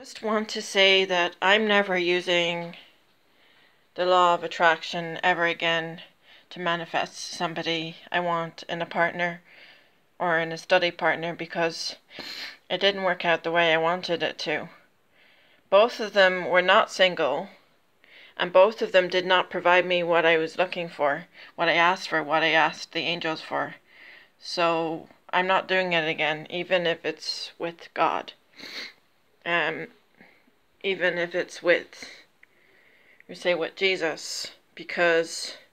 Just want to say that I'm never using the law of attraction ever again to manifest somebody I want in a partner or in a study partner, because it didn't work out the way I wanted it to. Both of them were not single, and both of them did not provide me what I was looking for, what I asked for, what I asked the angels for. So I'm not doing it again, even if it's with God. Even if it's with Jesus, because